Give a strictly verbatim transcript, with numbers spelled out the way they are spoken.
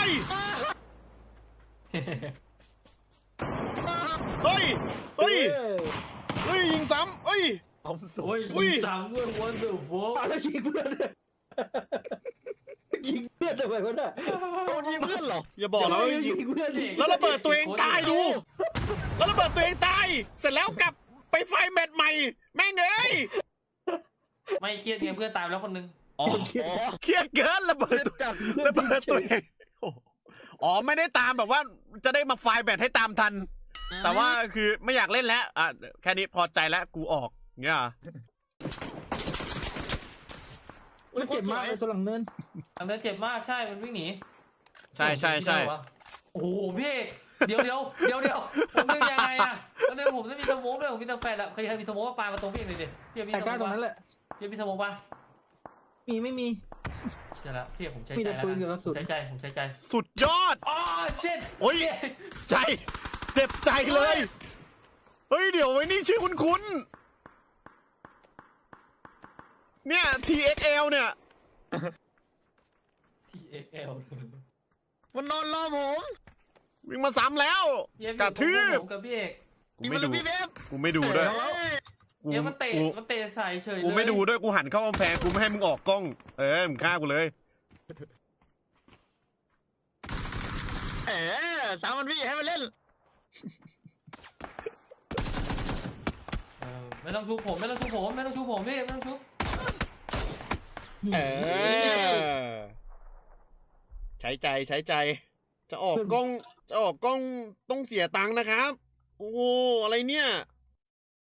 ยเฮ้ยเฮ้ยเฮ้ยยิงซ้ำเฮ้ยผมสวยยิงซ้ำด้วยวันเดอร์โฟแล้วยิงเพื่อนยิงเพื่อนทำไมวะเนี่ยโดนยิงเพื่อนเหรออย่าบอกนะยิงเพื่อนแล้วระเบิดตัวเองตายดูแล้วระเบิดตัวเองตายเสร็จแล้วกลับไปไฟแมตช์ใหม่แม่งเอ้ยไม่เครียดไงเพื่อนตายแล้วคนนึงอ๋อเครียดเกินระเบิดระเบิดตัวเองอ๋อไม่ได้ตามแบบว่าจะได้มาไฟแมตช์ให้ตามทันแต่ว่าคือไม่อยากเล่นแล้วอ่ะแค่นี้พอใจแล้วกูออกเงี้ยมันเจ็บมากเลยตัวหลังเนินหลังเนินเจ็บมากใช่มันวิ่งหนีใช่ใช่ใช่โอ้โหพี่เดี๋ยวเดี๋ยวเดี๋ยวเดี๋ยวผมนึกยังไงอ่ะแล้วเดี๋ยวผมจะมีสมองด้วยผมมีสแฟร์แล้วใครใครมีสมองมาปามาตรงพี่เลยดิพี่มีสมองตรงนั้นแหละพี่มีสมองปะมีไม่มีใช่แล้วพี่ผมใช้ใจแล้วใช้ใจผมใช้ใจสุดยอดอ๋อเช่นโอ้ยใจเจ็บใจเลยเฮ้ยเดี๋ยวไว้นี่ชื่อคุ้นๆเนี่ย ที เอ็กซ์ แอล เนี่ยที เอ็กซ์ แอลมันนอนรอผมวิ่งมาซ้ำแล้วกระทืบกับพี่เอกกูไม่ดูกูไม่ดูด้วยกูมันเตะมันเตะใส่เฉยกูไม่ดูด้วยกูหันเข้ากำแพงกูไม่ให้มึงออกกล้องเออมึงฆ่ากูเลยเออตามมันพี่ให้มันเล่นไม่ต้องชุบผมไม่ต้องชุบผมไม่ต้องชุบผมพี่ไม่ต้องชุบเออใช้ใจใช้ใจจะออกกล้องจะออกกล้องต้องเสียตังค์นะครับโอ้อะไรเนี่ย